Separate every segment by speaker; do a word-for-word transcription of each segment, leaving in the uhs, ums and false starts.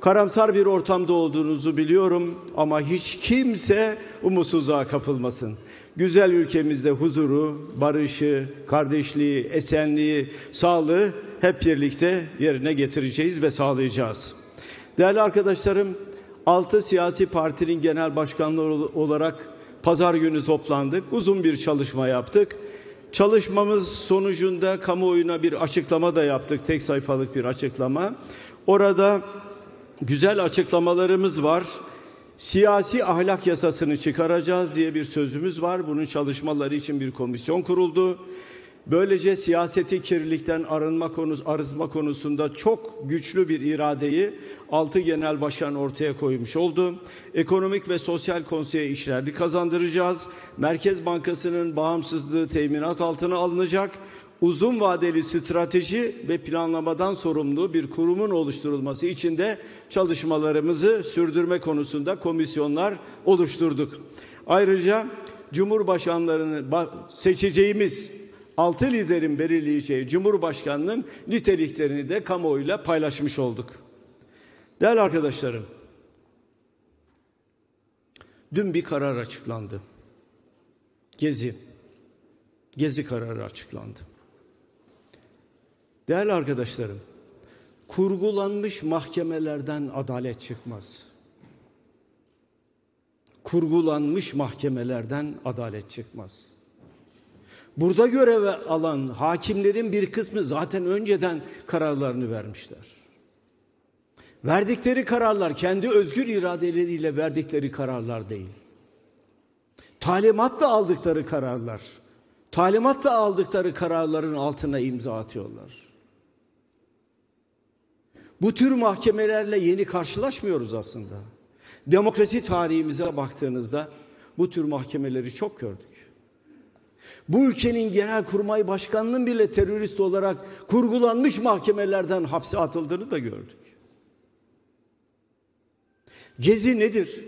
Speaker 1: Karamsar bir ortamda olduğunuzu biliyorum ama hiç kimse umutsuzluğa kapılmasın. Güzel ülkemizde huzuru, barışı, kardeşliği, esenliği, sağlığı hep birlikte yerine getireceğiz ve sağlayacağız. Değerli arkadaşlarım, altı siyasi partinin genel başkanları olarak pazar günü toplandık. Uzun bir çalışma yaptık. Çalışmamız sonucunda kamuoyuna bir açıklama da yaptık. Tek sayfalık bir açıklama. Orada güzel açıklamalarımız var. Siyasi ahlak yasasını çıkaracağız diye bir sözümüz var. Bunun çalışmaları için bir komisyon kuruldu. Böylece siyaseti kirlilikten arınma konusu, arınma konusunda çok güçlü bir iradeyi altı genel başkan ortaya koymuş oldu. Ekonomik ve Sosyal Konsey'e işlerini kazandıracağız. Merkez Bankası'nın bağımsızlığı teminat altına alınacak. Uzun vadeli strateji ve planlamadan sorumlu bir kurumun oluşturulması için de çalışmalarımızı sürdürme konusunda komisyonlar oluşturduk. Ayrıca Cumhurbaşkanlarını seçeceğimiz altı liderin belirleyeceği Cumhurbaşkanının niteliklerini de kamuoyuyla paylaşmış olduk. Değerli arkadaşlarım, dün bir karar açıklandı. Gezi. Gezi kararı açıklandı. Değerli arkadaşlarım, kurgulanmış mahkemelerden adalet çıkmaz. Kurgulanmış mahkemelerden adalet çıkmaz. Burada görev alan hakimlerin bir kısmı zaten önceden kararlarını vermişler. Verdikleri kararlar kendi özgür iradeleriyle verdikleri kararlar değil. Talimatla aldıkları kararlar. Talimatla aldıkları kararların altına imza atıyorlar. Bu tür mahkemelerle yeni karşılaşmıyoruz aslında. Demokrasi tarihimize baktığınızda bu tür mahkemeleri çok gördük. Bu ülkenin Genelkurmay Başkanı'nın bile terörist olarak kurgulanmış mahkemelerden hapse atıldığını da gördük. Gezi nedir?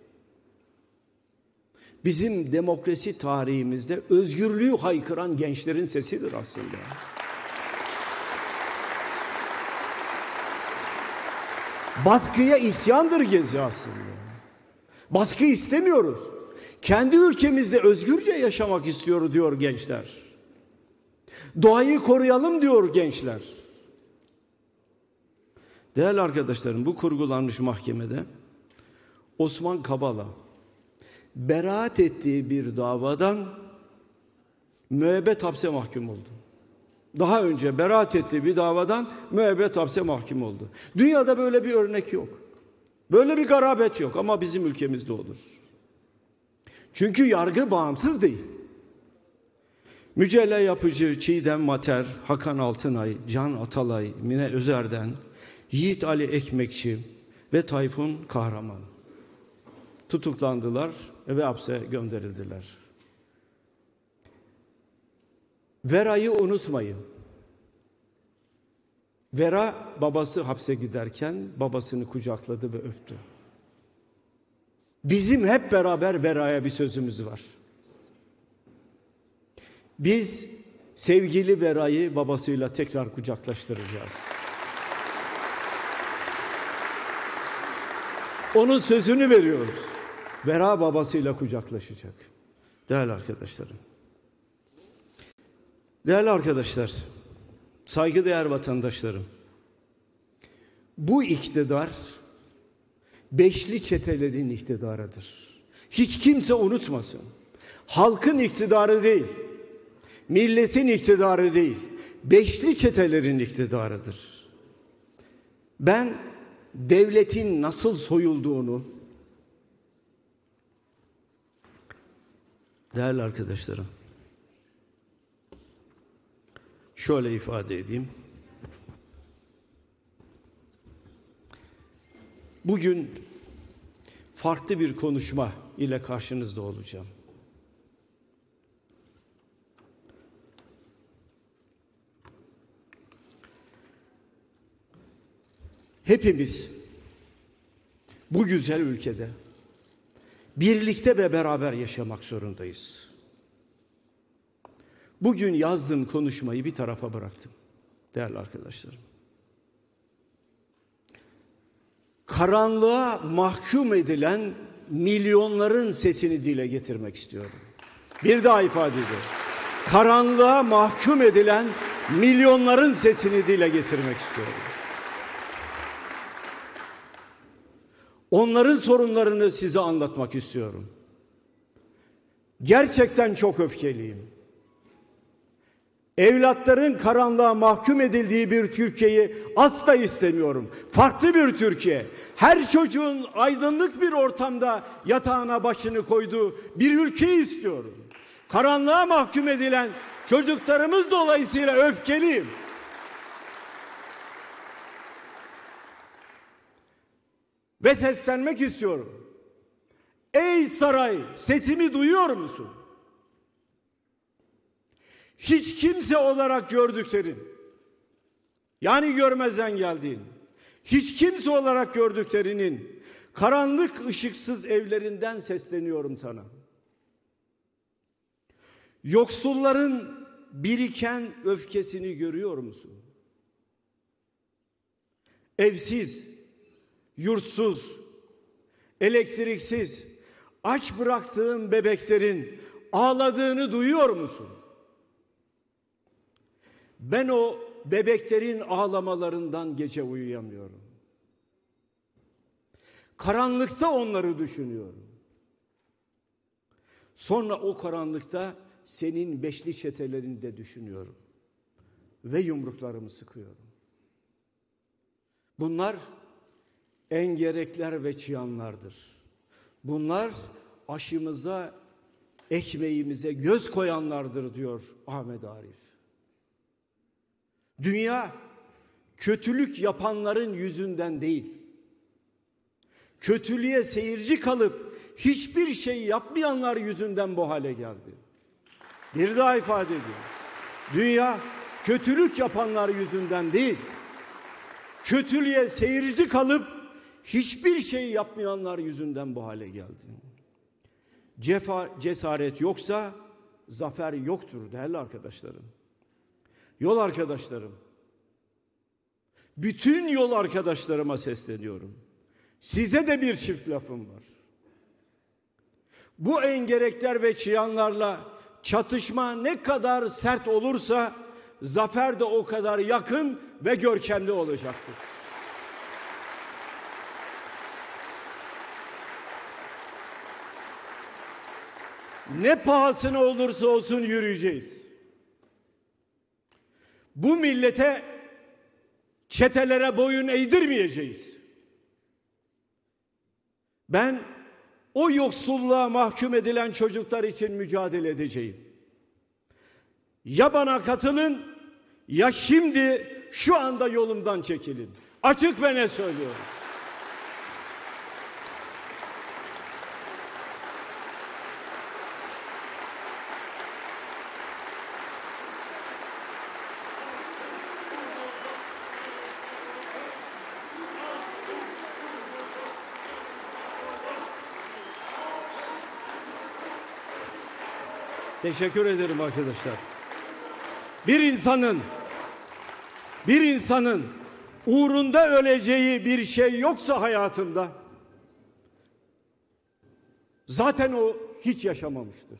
Speaker 1: Bizim demokrasi tarihimizde özgürlüğü haykıran gençlerin sesidir aslında. Baskıya isyandır Gezi aslında. Baskı istemiyoruz. Kendi ülkemizde özgürce yaşamak istiyoruz diyor gençler. Doğayı koruyalım diyor gençler. Değerli arkadaşlarım, bu kurgulanmış mahkemede Osman Kavala beraat ettiği bir davadan müebbet hapse mahkum oldu. Daha önce beraat ettiği bir davadan müebbet hapse mahkum oldu. Dünyada böyle bir örnek yok. Böyle bir garabet yok ama bizim ülkemizde olur. Çünkü yargı bağımsız değil. Mücella Yapıcı, Çiğdem Mater, Hakan Altınay, Can Atalay, Mine Özer'den, Yiğit Ali Ekmekçi ve Tayfun Kahraman tutuklandılar ve hapse gönderildiler. Vera'yı unutmayın. Vera babası hapse giderken babasını kucakladı ve öptü. Bizim hep beraber Vera'ya bir sözümüz var. Biz sevgili Vera'yı babasıyla tekrar kucaklaştıracağız. Onun sözünü veriyoruz. Vera babasıyla kucaklaşacak. Değerli arkadaşlarım. Değerli arkadaşlar, saygıdeğer vatandaşlarım. Bu iktidar beşli çetelerin iktidarıdır. Hiç kimse unutmasın. Halkın iktidarı değil, milletin iktidarı değil, beşli çetelerin iktidarıdır. Ben devletin nasıl soyulduğunu, değerli arkadaşlarım, şöyle ifade edeyim. Bugün farklı bir konuşma ile karşınızda olacağım. Hepimiz bu güzel ülkede birlikte ve beraber yaşamak zorundayız. Bugün yazdığım konuşmayı bir tarafa bıraktım değerli arkadaşlarım. karanlığa mahkum edilen milyonların sesini dile getirmek istiyorum. Bir daha ifade ediyorum. Karanlığa mahkum edilen milyonların sesini dile getirmek istiyorum. Onların sorunlarını size anlatmak istiyorum. Gerçekten çok öfkeliyim. Evlatların karanlığa mahkum edildiği bir Türkiye'yi asla istemiyorum. Farklı bir Türkiye. Her çocuğun aydınlık bir ortamda yatağına başını koyduğu bir ülkeyi istiyorum. Karanlığa mahkum edilen çocuklarımız dolayısıyla öfkeliyim. Ve seslenmek istiyorum. Ey saray, sesimi duyuyor musun? Hiç kimse olarak gördüklerin, yani görmezden geldiğin, hiç kimse olarak gördüklerinin karanlık ışıksız evlerinden sesleniyorum sana. Yoksulların biriken öfkesini görüyor musun? Evsiz, yurtsuz, elektriksiz, aç bıraktığın bebeklerin ağladığını duyuyor musun? Ben o bebeklerin ağlamalarından gece uyuyamıyorum. Karanlıkta onları düşünüyorum. Sonra o karanlıkta senin beşli çetelerini de düşünüyorum. Ve yumruklarımı sıkıyorum. Bunlar engerekler ve çıyanlardır. Bunlar aşımıza, ekmeğimize göz koyanlardır diyor Ahmet Arif. Dünya kötülük yapanların yüzünden değil, kötülüğe seyirci kalıp hiçbir şey yapmayanlar yüzünden bu hale geldi. Bir daha ifade ediyorum. Dünya kötülük yapanlar yüzünden değil, kötülüğe seyirci kalıp hiçbir şey yapmayanlar yüzünden bu hale geldi. Cefa, cesaret yoksa zafer yoktur değerli arkadaşlarım. Yol arkadaşlarım, bütün yol arkadaşlarıma sesleniyorum. Size de bir çift lafım var. Bu engerekler ve çıyanlarla çatışma ne kadar sert olursa zafer de o kadar yakın ve görkemli olacaktır. Ne pahasına olursa olsun yürüyeceğiz. Bu millete, çetelere boyun eğdirmeyeceğiz. Ben o yoksulluğa mahkum edilen çocuklar için mücadele edeceğim. Ya bana katılın ya şimdi şu anda yolumdan çekilin. Açık ve ne söylüyorum. Teşekkür ederim arkadaşlar. Bir insanın bir insanın uğrunda öleceği bir şey yoksa hayatında zaten o hiç yaşamamıştır.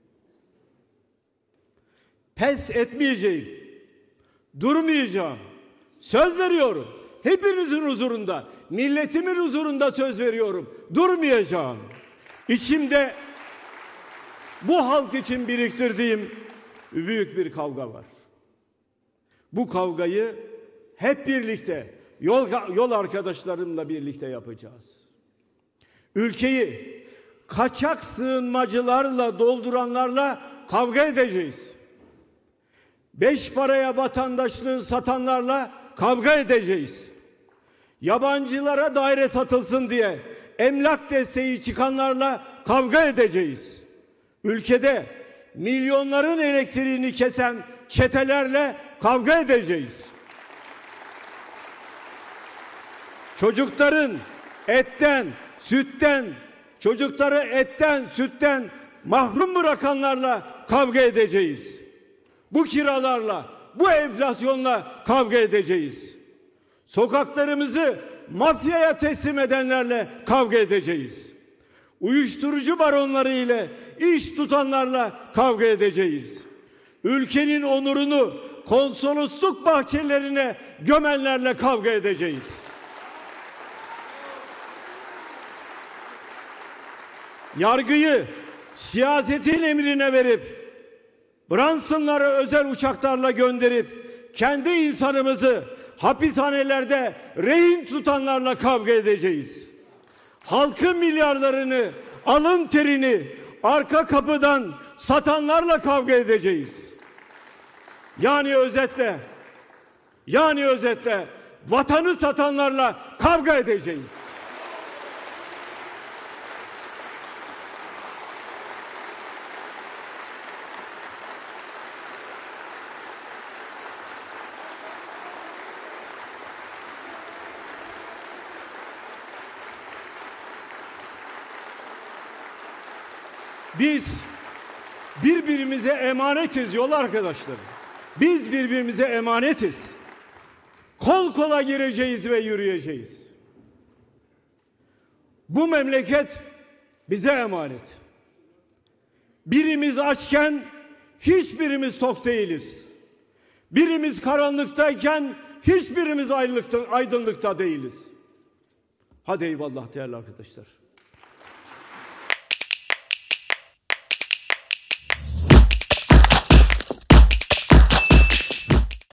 Speaker 1: Pes etmeyeceğim. Durmayacağım. Söz veriyorum. Hepinizin huzurunda, milletimin huzurunda söz veriyorum. Durmayacağım. İçimde bu halk için biriktirdiğim büyük bir kavga var. Bu kavgayı hep birlikte, yol, yol arkadaşlarımla birlikte yapacağız. Ülkeyi kaçak sığınmacılarla dolduranlarla kavga edeceğiz. Beş paraya vatandaşlığı satanlarla kavga edeceğiz. Yabancılara daire satılsın diye emlak desteği çıkanlarla kavga edeceğiz. Ülkede milyonların elektriğini kesen çetelerle kavga edeceğiz. Çocukların etten, sütten, çocukları etten, sütten mahrum bırakanlarla kavga edeceğiz. Bu kiralarla, bu enflasyonla kavga edeceğiz. Sokaklarımızı mafyaya teslim edenlerle kavga edeceğiz. Uyuşturucu baronları ile iş tutanlarla kavga edeceğiz. Ülkenin onurunu konsolosluk bahçelerine gömenlerle kavga edeceğiz. Yargıyı siyasetin emrine verip Branson'ları özel uçaklarla gönderip kendi insanımızı hapishanelerde rehin tutanlarla kavga edeceğiz. Halkın milyarlarını, alın terini arka kapıdan satanlarla kavga edeceğiz. Yani özetle, yani özetle vatanı satanlarla kavga edeceğiz. Biz birbirimize emanetiz yol arkadaşlar. Biz birbirimize emanetiz. Kol kola gireceğiz ve yürüyeceğiz. Bu memleket bize emanet. Birimiz açken hiçbirimiz tok değiliz. Birimiz karanlıktayken hiçbirimiz aydınlıkta değiliz. Hadi eyvallah değerli arkadaşlar.